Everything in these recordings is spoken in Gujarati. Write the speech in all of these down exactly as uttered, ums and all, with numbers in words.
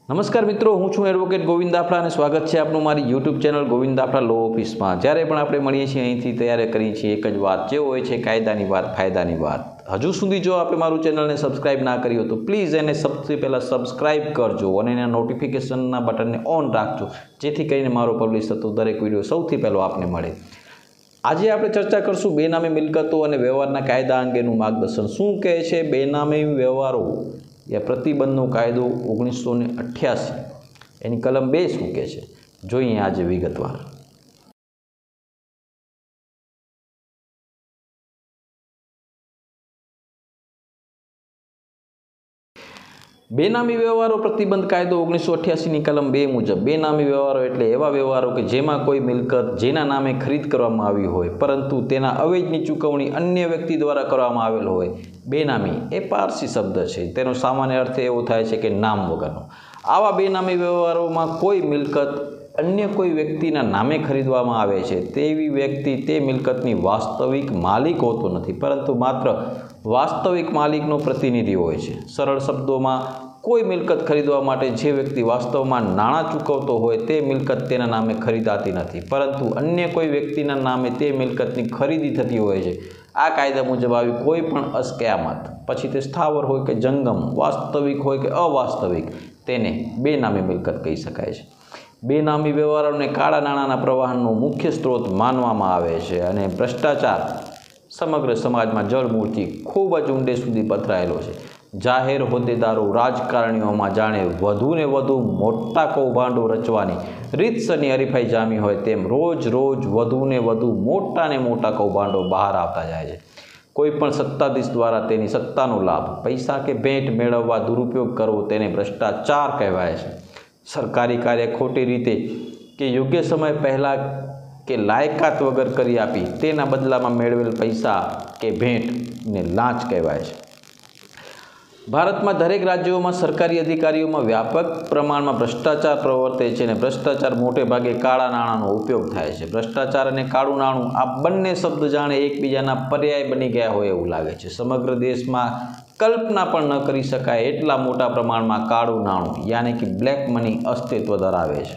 नमस्कार मित्रों, हूँ छूँ एडवोकेट गोविंद दाफड़ा અને સ્વાગત છે આપનું મારી YouTube channel Govind Dafda law ઓફિસમાં। જ્યારે પણ આપણે મળીએ છીએ અહીંથી તૈયાર કરીએ છીએ એક જ વાત, જે હોય છે કાયદાની વાત, ફાયદાની વાત। હજુ સુધી જો આપણે મારું ચેનલને સબસ્ક્રાઇબ ના કરી હોય તો પ્લીઝ એને સૌથી પહેલાં સબસ્ક્રાઇબ કરજો અને એના નોટિફિકેશનના બટનને ઓન રાખજો, જેથી કરીને મારો પબ્લિશ થતો દરેક વિડીયો સૌથી પહેલો આપને મળે। આજે આપણે ચર્ચા કરશું બેનામી મિલકતો અને વ્યવહારના કાયદા અંગેનું માર્ગદર્શન શું કહે છે। બેનામી વ્યવહારો या प्रतिबंधનો કાયદો ઓગણીસો ને અઠ્યાસી એની કલમ બે શું કહે છે, જોઈએ આજે વિગતવાર। બેનામી વ્યવહારો પ્રતિબંધ કાયદો ઓગણીસો અઠ્યાસીની કલમ બે મુજબ બેનામી વ્યવહારો એટલે એવા વ્યવહારો કે જેમાં કોઈ મિલકત જેના નામે ખરીદ કરવામાં આવી હોય પરંતુ તેના અવેજની ચૂકવણી અન્ય વ્યક્તિ દ્વારા કરવામાં આવેલ હોય। બેનામી એ પારસી શબ્દ છે, તેનો સામાન્ય અર્થ એવો થાય છે કે નામ વગરનો। આવા બેનામી વ્યવહારોમાં કોઈ મિલકત અન્ય કોઈ વ્યક્તિના નામે ખરીદવામાં આવે છે, તેવી વ્યક્તિ તે મિલકતની વાસ્તવિક માલિક હોતો નથી, પરંતુ માત્ર વાસ્તવિક માલિકનો પ્રતિનિધિ હોય છે। સરળ શબ્દોમાં કોઈ મિલકત ખરીદવા માટે જે વ્યક્તિ વાસ્તવમાં નાણાં ચૂકવતો હોય તે મિલકત તેના નામે ખરીદાતી નથી, પરંતુ અન્ય કોઈ વ્યક્તિના નામે તે મિલકતની ખરીદી થતી હોય છે। આ કાયદા મુજબ આવી કોઈ પણ અસ્કયામત, પછી તે સ્થાવર હોય કે જંગમ, વાસ્તવિક હોય કે અવાસ્તવિક, તેને બેનામી મિલકત કહી શકાય છે। બેનામી વ્યવહારોને કાળા નાણાંના પ્રવાહનો મુખ્ય સ્ત્રોત માનવામાં આવે છે અને ભ્રષ્ટાચાર સમગ્ર સમાજમાં જળમૂળથી ખૂબ જ ઊંડે સુધી પથરાયેલો છે। જાહેર હોદ્દેદારો, રાજકારણીઓમાં જાણે વધુને વધુ મોટા કૌભાંડો રચવાની રીતસરની હરીફાઈ જામી હોય તેમ રોજ રોજ વધુને વધુ મોટા ને મોટા કૌભાંડો બહાર આવતા જાય છે। કોઈ પણ સત્તાધીશ દ્વારા તેની સત્તાનો લાભ પૈસા કે ભેટ મેળવવા દુરુપયોગ કરવો તેને ભ્રષ્ટાચાર કહેવાય છે। સરકારી કાર્ય ખોટી રીતે કે યોગ્ય સમય પહેલાં કે લાયકાત વગર કરી આપી તેના બદલામાં મેળવેલ પૈસા કે ભેટને લાંચ કહેવાય છે। ભારતમાં દરેક રાજ્યોમાં સરકારી અધિકારીઓમાં વ્યાપક પ્રમાણમાં ભ્રષ્ટાચાર પ્રવર્તે છે અને ભ્રષ્ટાચાર મોટે ભાગે કાળા નાણાંનો ઉપયોગ થાય છે। ભ્રષ્ટાચાર અને કાળું નાણું આ બંને શબ્દ જાણે એકબીજાના પર્યાય બની ગયા હોય એવું લાગે છે। સમગ્ર દેશમાં કલ્પના પણ ન કરી શકાય એટલા મોટા પ્રમાણમાં કાળું નાણું યાની કે બ્લેક મની અસ્તિત્વ ધરાવે છે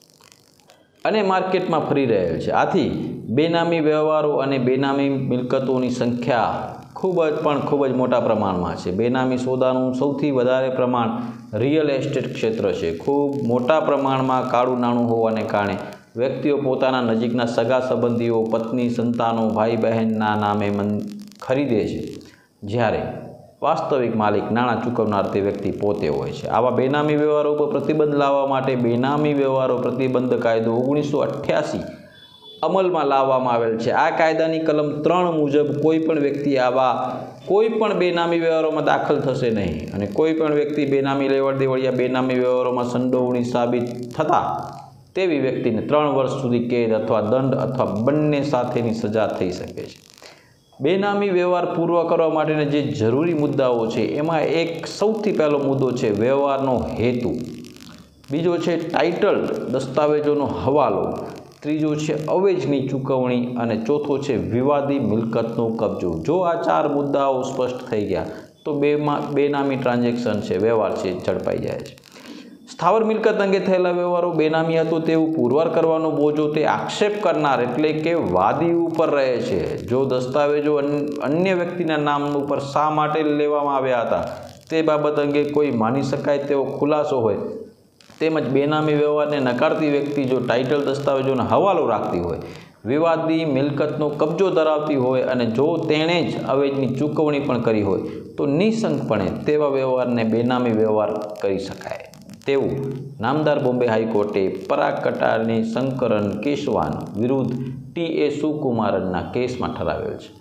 અને માર્કેટમાં ફરી રહેલ છે। આથી બેનામી વ્યવહારો અને બેનામી મિલકતોની સંખ્યા ખૂબ જ પણ ખૂબ જ મોટા પ્રમાણમાં છે। બેનામી સોદાનું સૌથી વધારે પ્રમાણ રિયલ એસ્ટેટ ક્ષેત્ર છે। ખૂબ મોટા પ્રમાણમાં કાળું નાણું હોવાને કારણે વ્યક્તિઓ પોતાના નજીકના સગા સંબંધીઓ, પત્ની, સંતાનો, ભાઈ બહેનના નામે ખરીદે છે, જ્યારે વાસ્તવિક માલિક નાણાં ચૂકવનાર તે વ્યક્તિ પોતે હોય છે। આવા બેનામી વ્યવહારો પર પ્રતિબંધ લાવવા માટે બેનામી વ્યવહારો પ્રતિબંધ કાયદો ઓગણીસો અઠ્યાસી અમલમાં લાવવામાં આવેલ છે। આ કાયદાની કલમ ત્રણ મુજબ કોઈ પણ વ્યક્તિ આવા કોઈ પણ બેનામી વ્યવહારોમાં દાખલ થશે નહીં અને કોઈ પણ વ્યક્તિ બેનામી લેવડ દેવડિયા બેનામી વ્યવહારોમાં સંડોવણી સાબિત થતા તેવી વ્યક્તિને ત્રણ વર્ષ સુધી કેદ અથવા દંડ અથવા બંને સાથેની સજા થઈ શકે છે। બેનામી વ્યવહાર પૂર્વ કરવા માટેના જે જરૂરી મુદ્દાઓ છે એમાં એક સૌથી પહેલો મુદ્દો છે વ્યવહારનો હેતુ, બીજો છે ટાઇટલ દસ્તાવેજોનો હવાલો, ત્રીજો છે અવેજની ચૂકવણી અને ચોથો છે વિવાદી મિલકતનો કબજો। જો આ ચાર મુદ્દાઓ સ્પષ્ટ થઈ ગયા તો બેમાં બેનામી ટ્રાન્ઝેક્શન છે, વ્યવહાર છે, ઝડપાઈ જાય છે। સ્થાવર મિલકત અંગે થયેલા વ્યવહારો બેનામી હતો તેવું પુરવાર કરવાનો બોજો તે આક્ષેપ કરનાર એટલે કે વાદી ઉપર રહે છે। જો દસ્તાવેજો અન્ય વ્યક્તિના નામ ઉપર શા માટે લેવામાં આવ્યા હતા તે બાબત અંગે કોઈ માની શકાય તેવો ખુલાસો હોય, તેમજ બેનામી વ્યવહારને નકારતી વ્યક્તિ જો ટાઇટલ દસ્તાવેજોનો હવાલો રાખતી હોય, વિવાદી મિલકતનો કબજો ધરાવતી હોય અને જો તેણે જ અવેજની ચૂકવણી પણ કરી હોય તો નિઃશંકપણે તેવા વ્યવહારને બેનામી વ્યવહાર કરી શકાય તેવું નામદાર બોમ્બે હાઈકોર્ટે પરાગ કટારની શંકરન કેશવાન વિરુદ્ધ ટી એ સુકુમારનના કેસમાં ઠરાવેલ છે।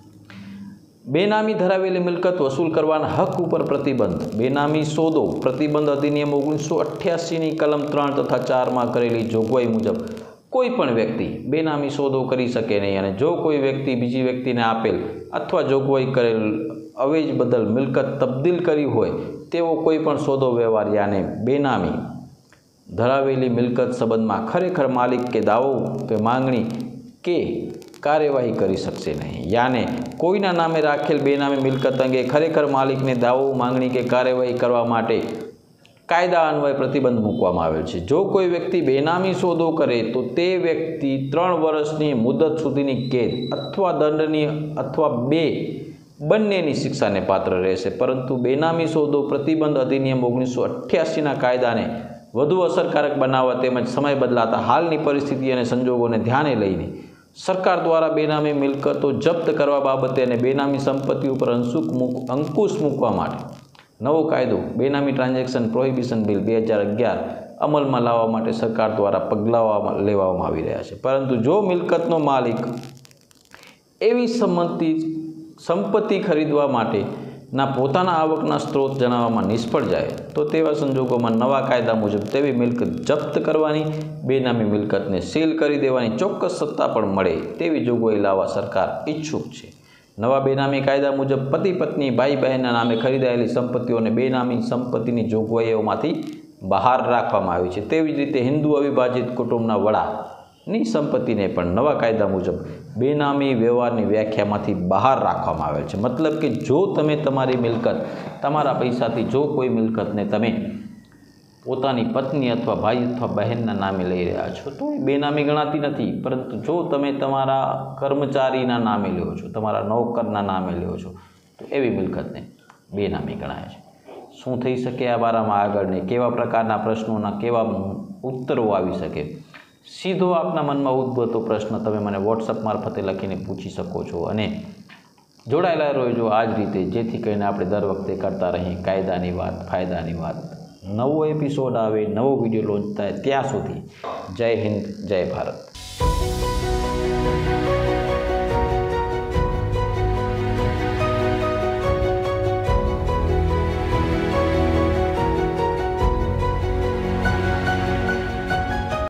બેનામી ધરાવેલી મિલકત વસૂલ કરવાના હક ઉપર પ્રતિબંધ બેનામી સોદો પ્રતિબંધ અધિનિયમ ઓગણીસો અઠ્યાસીની કલમ ત્રણ તથા ચારમાં કરેલી જોગવાઈ મુજબ કોઈ પણ વ્યક્તિ બેનામી સોદો કરી શકે નહીં અને જો કોઈ વ્યક્તિ બીજી વ્યક્તિને આપેલ અથવા જોગવાઈ કરેલ અવેજ બદલ મિલકત તબદીલ કરી હોય તેવો કોઈ પણ સોદો વ્યવહાર યાને બેનામી ધરાવેલી મિલકત સંબંધમાં ખરેખર માલિક કે દાવો કે માંગણી કે કાર્યવાહી કરી શકશે નહીં। યાને કોઈના નામે રાખેલ બેનામી મિલકત અંગે ખરેખર માલિકને દાવો, માંગણી કે કાર્યવાહી કરવા માટે કાયદા અન્વયે પ્રતિબંધ મૂકવામાં આવેલ છે। જો કોઈ વ્યક્તિ બેનામી સોદો કરે તો તે વ્યક્તિ ત્રણ વર્ષની મુદત સુધીની કેદ અથવા દંડની અથવા બે બંનેની શિક્ષાને પાત્ર રહેશે। પરંતુ બેનામી સોદો પ્રતિબંધ અધિનિયમ ઓગણીસો અઠ્યાસીના કાયદાને વધુ અસરકારક બનાવવા તેમજ સમય બદલાતા હાલની પરિસ્થિતિ અને સંજોગોને ધ્યાને લઈને સરકાર દ્વારા બેનામી મિલકતો જપ્ત કરવા બાબતે અને બેનામી સંપત્તિ ઉપર અંશુક મૂક અંકુશ મૂકવા માટે નવો કાયદો બેનામી ટ્રાન્ઝેક્શન પ્રોહિબિશન બિલ બે હજાર અગિયાર અમલમાં લાવવા માટે સરકાર દ્વારા પગલાં લેવામાં આવી રહ્યા છે। પરંતુ જો મિલકતનો માલિક એવી સંમતિ સંપત્તિ ખરીદવા માટેના પોતાના આવકના સ્ત્રોત જણાવવામાં નિષ્ફળ જાય તો તેવા સંજોગોમાં નવા કાયદા મુજબ તેવી મિલકત જપ્ત કરવાની, બેનામી મિલકતને સીલ કરી દેવાની ચોક્કસ સત્તા પણ મળે તેવી જોગવાઈ લાવવા સરકાર ઈચ્છુક છે। નવા બેનામી કાયદા મુજબ પતિ પત્ની ભાઈ બહેનના નામે ખરીદાયેલી સંપત્તિઓને બેનામી સંપત્તિની જોગવાઈઓમાંથી બહાર રાખવામાં આવી છે। તેવી જ રીતે હિન્દુ અવિભાજિત કુટુંબના વડાની સંપત્તિને પણ નવા કાયદા મુજબ બેનામી વ્યવહારની વ્યાખ્યામાંથી બહાર રાખવામાં આવેલ છે। મતલબ કે જો તમે તમારી મિલકત તમારા પૈસાથી જો કોઈ મિલકતને તમે પોતાની પત્ની અથવા ભાઈ અથવા બહેનના નામે લઈ રહ્યા છો તો એ બેનામી ગણાતી નથી। પરંતુ જો તમે તમારા કર્મચારીના નામે લ્યો છો, તમારા નોકરના નામે લ્યો છો તો એવી મિલકતને બેનામી ગણાય છે। શું થઈ શકે આ બારામાં આગળને કેવા પ્રકારના પ્રશ્નોના કેવા ઉત્તરો આવી શકે, સીધો આપના મનમાં ઉદ્ભવતો પ્રશ્ન તમે મને વોટ્સઅપ મારફતે લખીને પૂછી શકો છો અને જોડાયેલા રહેજો આ જ રીતે, જેથી કરીને આપણે દર વખતે કરતા રહીએ કાયદાની વાત, ફાયદાની વાત। નવો એપિસોડ આવે, નવો વિડીયો લોન્ચ થાય ત્યાં સુધી જય હિન્દ, જય ભારત।